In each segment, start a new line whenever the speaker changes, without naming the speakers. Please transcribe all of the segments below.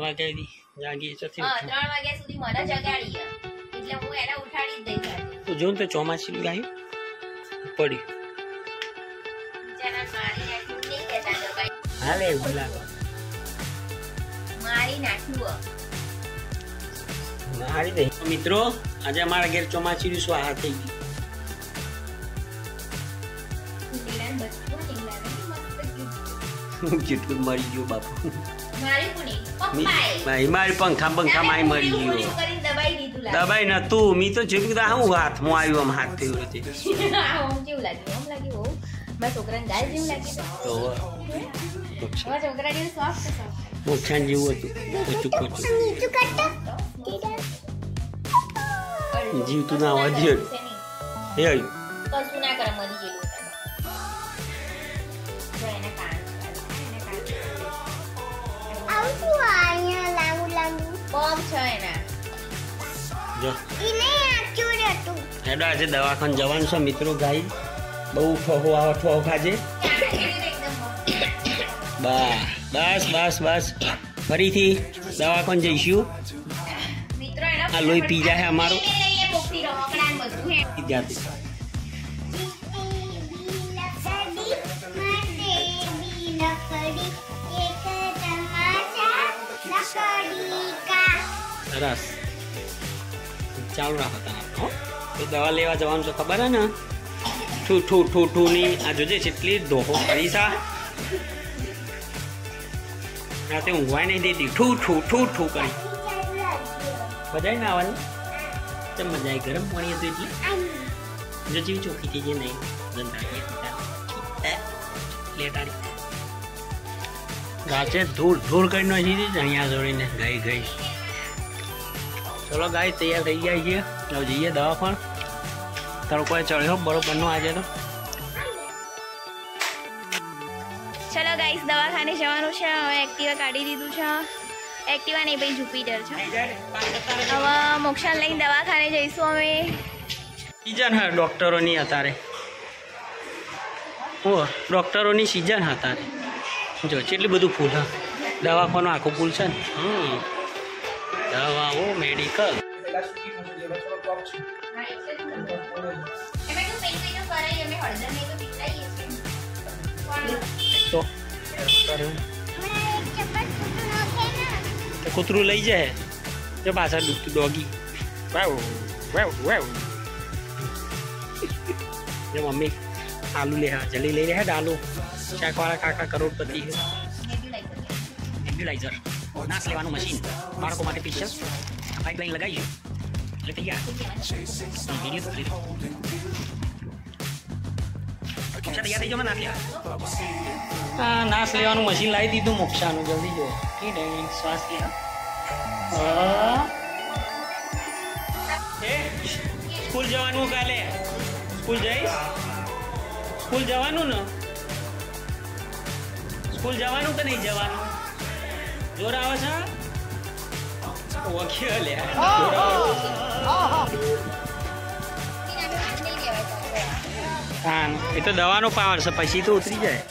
વાગ્યા જાગી જતી.
હા 3 વાગ્યા સુધી મને જગાડી એટલે હું એને ઉઠાડી જ દઈ.
તો જોઉં તો ચોમાસી ગાયું પડ્યું.
જરા મારી નાખ્યું નહીં કેતા તો ભાઈ.
હાલે એવું લાગે.
મારી નાખ્યું.
મારી દે. મિત્રો આજે અમારા ઘેર ચોમાસી સ્વાહા થઈ ગઈ. કેટલું મરી ગયું બાપુ. મારી પંખા માય મરી ગયો. દબાઈ નતું મી તો જોયું કે હું હાથમાં આવ્યું આમ હાથ થયું હતી. મોક્ષાન જેવું હતું. જીવતું ના વધ્યું એ આવ્યું.
કશું ના કરે મરી ગયેલું. આજે
દવાખાને જવાનું છે મિત્રો. ગાય બહુ ઠોહો ખાજે. બસ બસ બસ ફરીથી દવાખાને જઈશું. આ લોહી પી જાય અમારું. સરસ ચાલુ રાખો તમે. દવા લેવા જવાનું છે ખબર હે ને. ઠૂ ની આ જોજે કેટલી ડોહો કરી સા. રાતે ઊંઘવાય નહીં દેતી. ઠૂ કરી બધાય ના આવવાની. ચમ મજા આવી. ગરમ પાણી હતું એટલે જો જેવી ચોખ્ખી થઈ જાય નહીં. લેટાડી રાતે ધૂળ કરી નાખી દીધી અહીંયા જોડીને ગાય ગઈ. ચલો ગાય તૈયાર થઈ ગયા છીએ. હવે જઈએ દવાખાને. તડકો ચડ્યો બરોબર નો આજે તો.
ચલો ગાઈસ દવાખાને જવાનું છે. હવે એક્ટિવા કાઢી દીધું છે. એક્ટિવા નહીં ભાઈ જુપિટર છે. હવે મોક્ષાન લઈને દવાખાને જઈશું અમે.
સિઝન હા ડોક્ટરોની અત્યારે. ડોક્ટરોની સિઝન હા અત્યારે. જો કેટલું બધું ફૂલ. હા દવાખાનું આખું ફૂલ છે ને. દવાઓ મેડિકલ. કૂતરું લઈ જાય જો પાછળ દુખતું ડોગી. જો મમ્મી આલુ લે જલ્દી લઈ લે. આલુ શાકવાળા કાકા કરોડપતિ. નેબ્યુલાઇઝર નાશ લેવાનું મશીન બાળકો માટે સ્પેશિયલ. પાઇપલાઇન લગાવીએ એટલે તૈયાર. વિડીયો તૈયાર થઈ જાવ. નાશ લેવા. હા નાશ લેવાનું મશીન લાવી દીધું મોક્ષાનું. જલ્દી જો શ્વાસ લે. સ્કૂલ જવાનું કાલે. સ્કૂલ જઈશ. સ્કૂલ જવાનું ને. સ્કૂલ જવાનું કે નહીં જવાનું. જોર આવે છે. વખીઓ લે. હા એ તો દવાનો પાવર છે પછી તો ઉતરી જાય.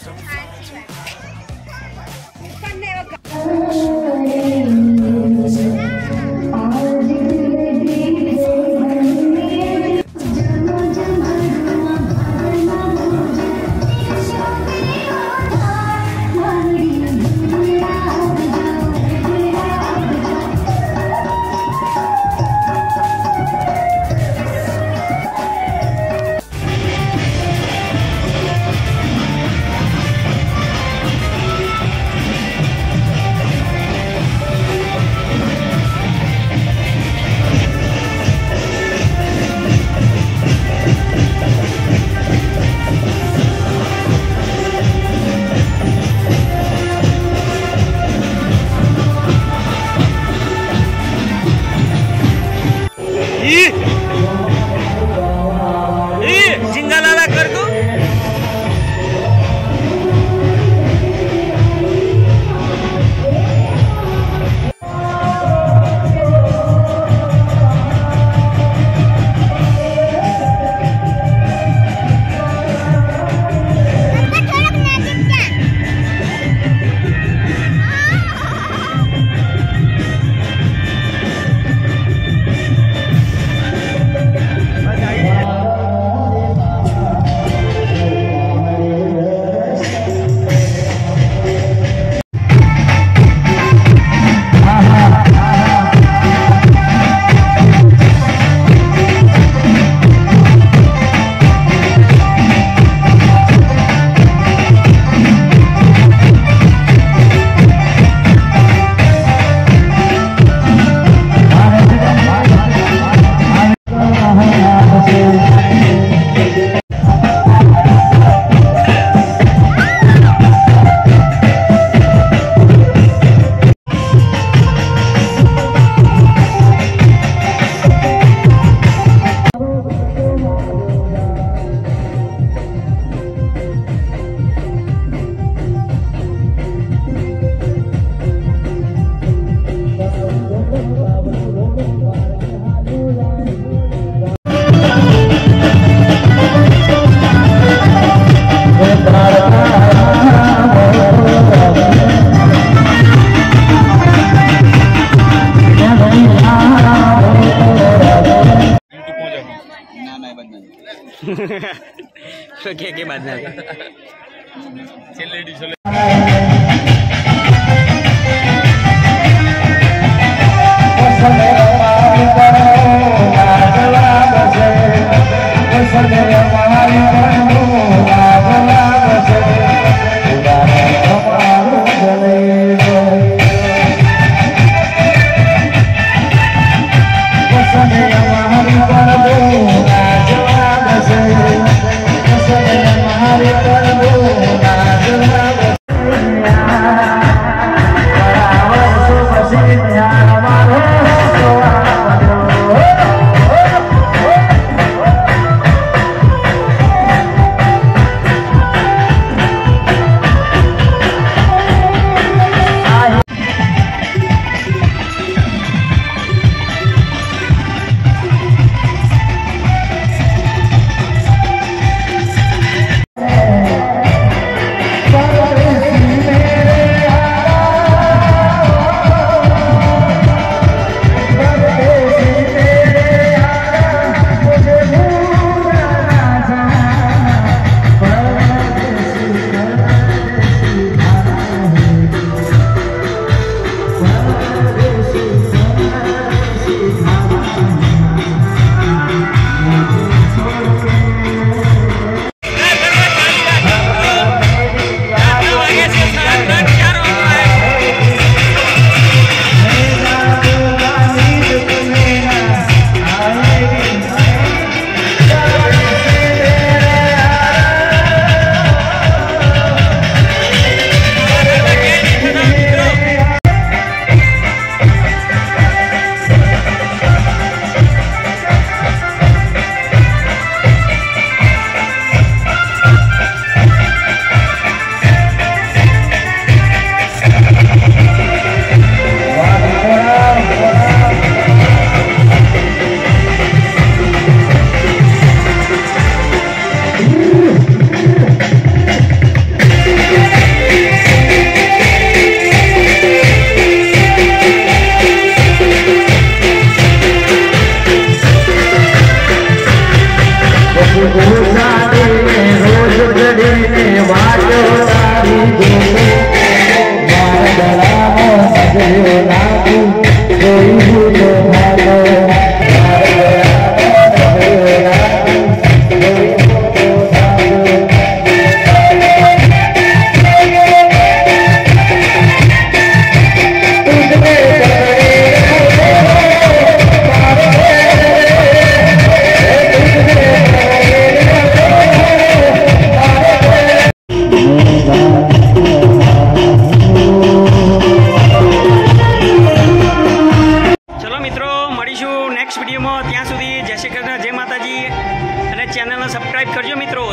નેક્સ્ટ વિડીયોમાં. ત્યાં સુધી જય શ્રી કૃષ્ણ, જય માતાજી, અને ચેનલને સબસ્ક્રાઈબ કરજો મિત્રો.